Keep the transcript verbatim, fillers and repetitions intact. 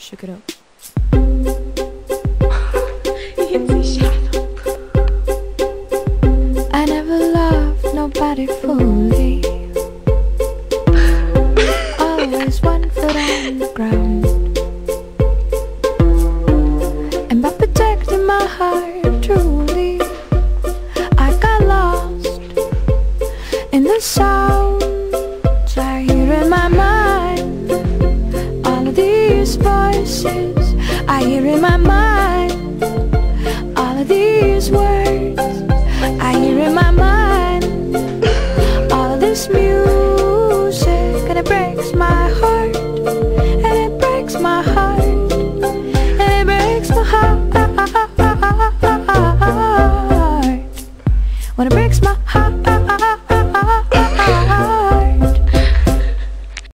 Shook it up. I never loved nobody fully. Always one foot on the ground. And by protecting my heart truly, I got lost in the sounds I hear in my mind. All of these voices I hear in my mind. All of these words